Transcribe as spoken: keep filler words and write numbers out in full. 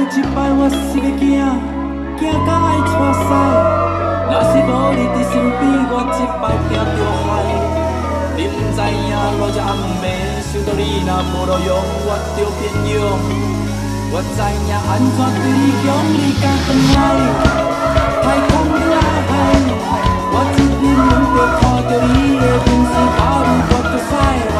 一摆我是个惊，惊到爱带屎。若是无你伫身边，我一摆惊着害。你毋知影，落只暗暝，想到你若无路用，我着变勇。我知影安怎对你强，你敢回来？太空你来海，我一日梦着看着你的面，是把你我着使。